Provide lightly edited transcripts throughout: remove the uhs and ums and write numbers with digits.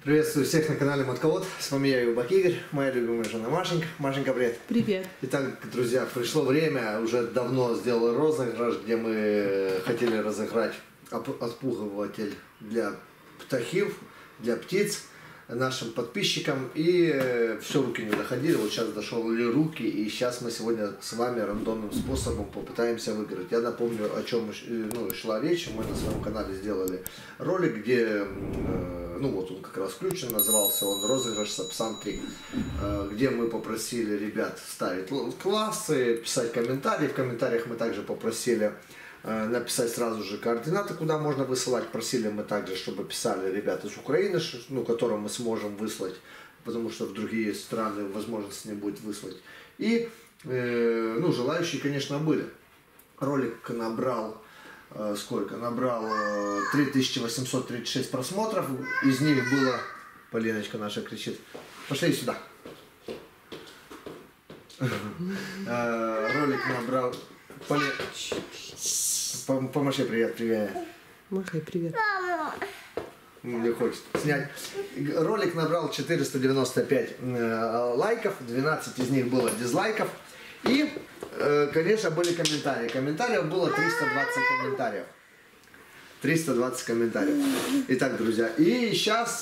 Приветствую всех на канале Матковод. С вами я, Юбак Игорь, моя любимая жена Машенька. Машенька, привет. Привет. Итак, друзья, пришло время, уже давно сделал розыгрыш, где мы хотели разыграть отпугиватель для птахов, для птиц нашим подписчикам. И все, руки не доходили, вот сейчас дошли руки, и сейчас мы сегодня с вами рандомным способом попытаемся выиграть. Я напомню, о чем шла речь. Мы на своем канале сделали ролик, где, вот он как раз включен, назывался он «Розыгрыш Сапсан 3», где мы попросили ребят ставить классы, писать комментарии. В комментариях мы также попросили написать сразу же координаты, куда можно высылать. Просили мы также, чтобы писали ребята из Украины, которым мы сможем выслать, потому что в другие страны возможности не будет выслать. И, желающие, конечно, были. Ролик набрал, Набрал 3836 просмотров. Из них было... Полиночка наша кричит. Пошли сюда. Ролик набрал... Помаши привет. Махай привет. Не хочет снять. Ролик набрал 495 лайков, 12 из них было дизлайков. И, конечно, были комментарии. Комментариев было 320 комментариев. 320 комментариев. Итак, друзья, и сейчас,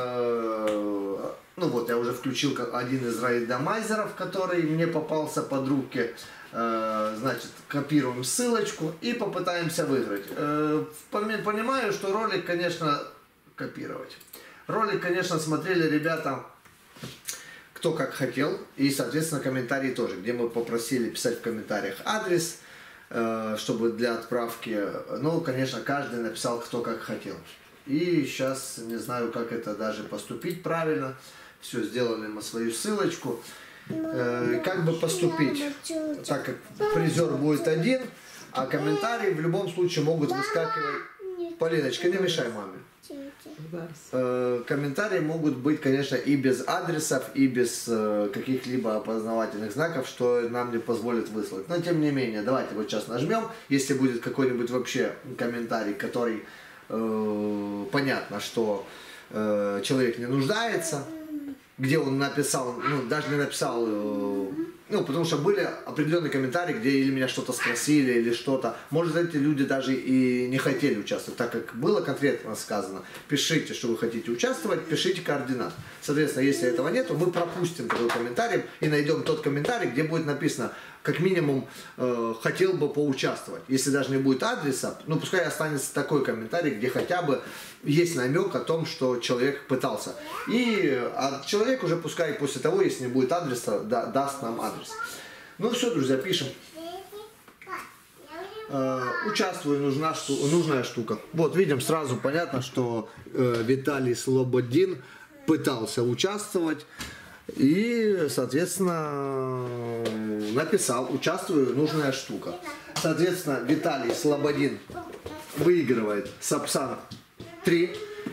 я уже включил один из рандомайзеров, который мне попался под руки. Значит, копируем ссылочку и попытаемся выиграть. Понимаю, что ролик, конечно, копировать. Ролик, конечно, смотрели ребята, кто как хотел. И, соответственно, комментарии тоже, где мы попросили писать в комментариях адрес, чтобы для отправки. Конечно, каждый написал, кто как хотел. И сейчас не знаю, как это даже поступить правильно. Все, сделали мы свою ссылочку. Как бы поступить, так как призер будет один, а комментарии в любом случае могут выскакивать. Полиночка, не мешай маме. Комментарии могут быть, конечно, и без адресов, и без каких-либо опознавательных знаков, что нам не позволит выслать. Но тем не менее, давайте вот сейчас нажмем. Если будет какой-нибудь вообще комментарий, который понятно, что человек не нуждается, где он написал, даже не написал, потому что были определенные комментарии, где или меня что-то спросили, или что-то. Может, эти люди даже и не хотели участвовать, так как было конкретно сказано, пишите, что вы хотите участвовать, пишите координаты. Соответственно, если этого нету, мы пропустим такой комментарий и найдем тот комментарий, где будет написано, как минимум, хотел бы поучаствовать. Если даже не будет адреса, пускай останется такой комментарий, где хотя бы есть намек о том, что человек пытался. И человек уже пускай после того, если не будет адреса, даст нам адрес. Все, друзья, пишем. Участвую, нужная штука. Вот, видим, сразу понятно, что Виталий Слободин пытался участвовать. И, соответственно, написал, участвую, нужная штука. Соответственно, Виталий Слободин выигрывает Сапсан 3.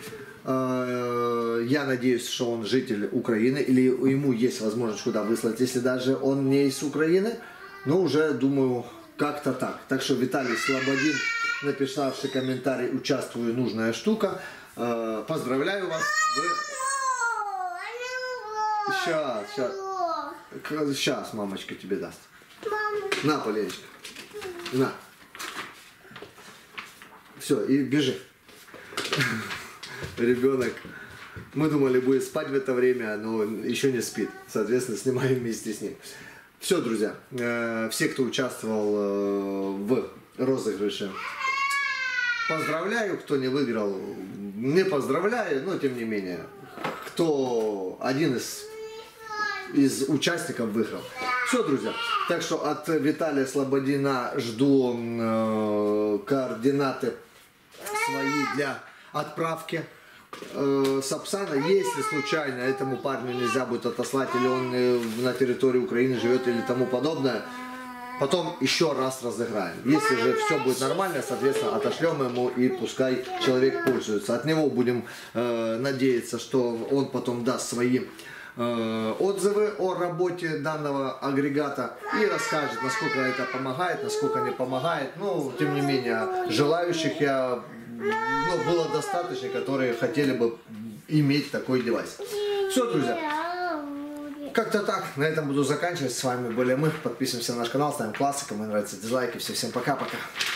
Я надеюсь, что он житель Украины, или ему есть возможность куда выслать, если даже он не из Украины. Но уже, думаю, как-то так. Так что Виталий Слободин, написавший комментарий, участвую, нужная штука. Поздравляю вас. Сейчас мамочка тебе даст. На, Поленечка. На. Все, и бежи. Ребенок. Мы думали, будет спать в это время, но еще не спит. Соответственно, снимаем вместе с ним. Все, друзья. Все, кто участвовал в розыгрыше, поздравляю. Кто не выиграл, не поздравляю. Но, тем не менее, кто один из участников выиграл. Все, друзья. Так что от Виталия Слободина жду координаты свои для отправки Сапсана. Если случайно этому парню нельзя будет отослать, или он на территории Украины живет, или тому подобное, потом еще раз разыграем. Если же все будет нормально, соответственно, отошлем ему, и пускай человек пользуется. От него будем надеяться, что он потом даст свои отзывы о работе данного агрегата и расскажет, насколько это помогает, насколько не помогает. Но, тем не менее, желающих было достаточно, которые хотели бы иметь такой девайс. Все, друзья. Как-то так. На этом буду заканчивать. С вами были мы. Подписываемся на наш канал, ставим классы. Кому нравится, дизлайки. Всем пока-пока.